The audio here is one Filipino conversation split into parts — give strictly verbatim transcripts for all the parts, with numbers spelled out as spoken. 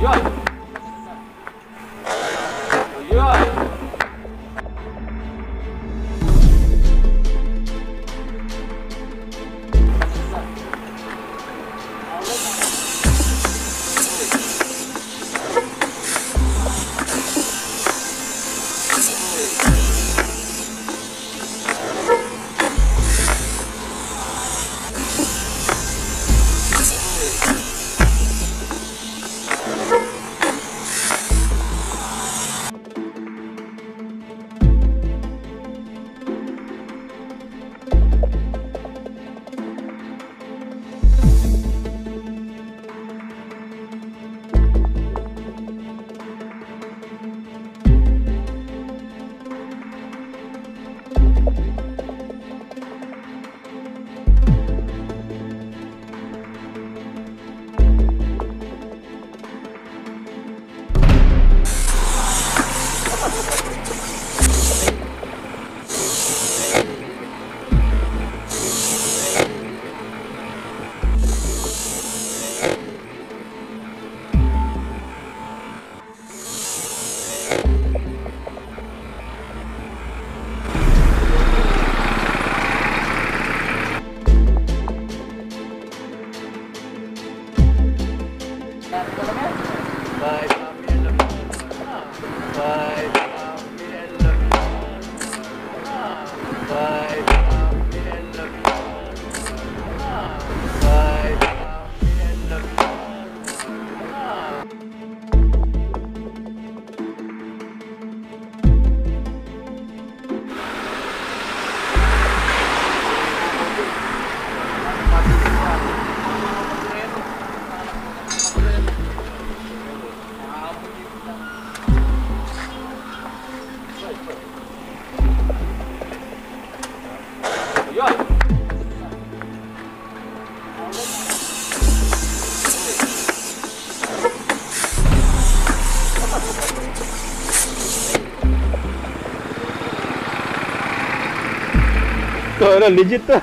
Oh, no, legit to.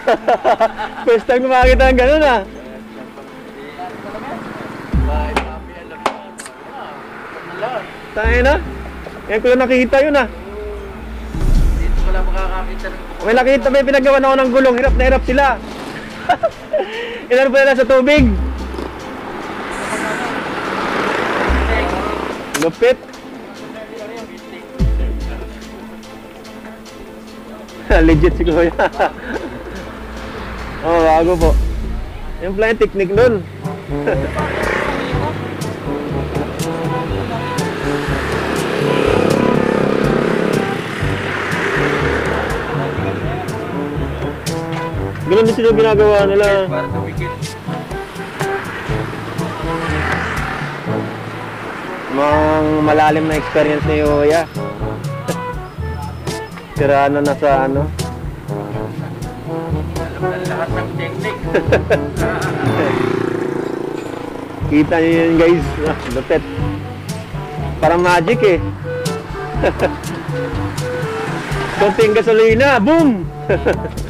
First time ko makakita ng ganun ah. Tayo na. Yan ko lang nakikita yun ah. Dito ko lang makakakita. May nakita, may pinagawa ako ng gulong. Hirap na hirap sila. Ilan pa nila sa tubig? Lupit. Legit si Kuya. Oh, bago po. Yung pala yung technique nun. Ganun din sila ginagawa nila. Mang malalim na experience ni Kuya. Sira na na sa ano. Alam na lahat ng technique. Kita niyo yun guys. Lupit. Parang magic eh. Konting gasolina, boom!